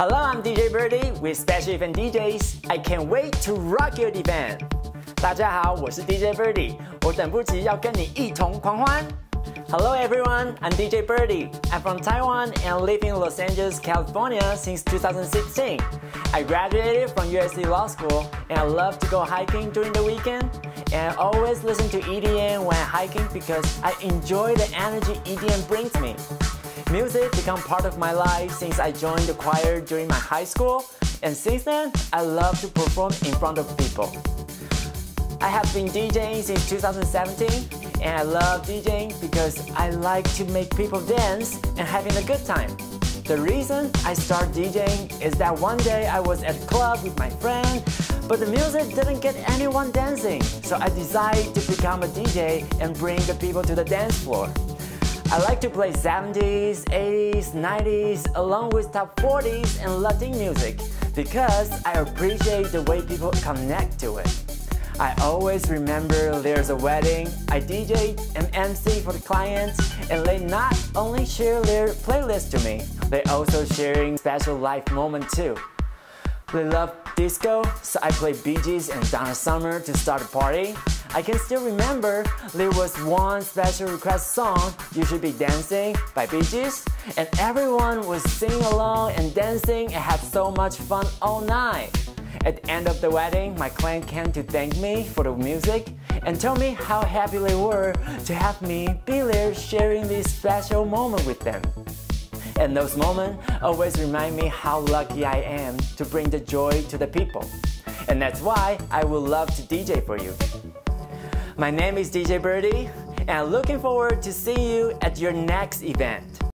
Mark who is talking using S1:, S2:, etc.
S1: Hello, I'm DJ Birdie with Special Event DJs. I can't wait to rock your event. 大家好，我是 DJ Birdie， 我等不及要跟你一同狂欢。Hello everyone, I'm DJ Birdie. I'm from Taiwan and live in Los Angeles, California since 2016. I graduated from USC Law School and I love to go hiking during the weekend. And I always listen to EDM when hiking because I enjoy the energy EDM brings me. Music became part of my life since I joined the choir during my high school, and since then, I love to perform in front of people. I have been DJing since 2017, and I love DJing because I like to make people dance and having a good time. The reason I started DJing is that one day I was at a club with my friend, but the music didn't get anyone dancing, so I decided to become a DJ and bring the people to the dance floor. I like to play 70s, 80s, 90s, along with top 40s and Latin music because I appreciate the way people connect to it. I always remember there's a wedding, I DJ and MC for the clients, and they not only share their playlist to me, they also sharing special life moment too. They love disco, so I play Bee Gees and Donna Summer to start the party. I can still remember there was one special request song, You Should Be Dancing by Bee Gees, and everyone was singing along and dancing and had so much fun all night. At the end of the wedding, my client came to thank me for the music and tell me how happy they were to have me be there sharing this special moment with them. And those moments always remind me how lucky I am to bring the joy to the people. And that's why I would love to DJ for you. My name is DJ Birdie, and I'm looking forward to seeing you at your next event.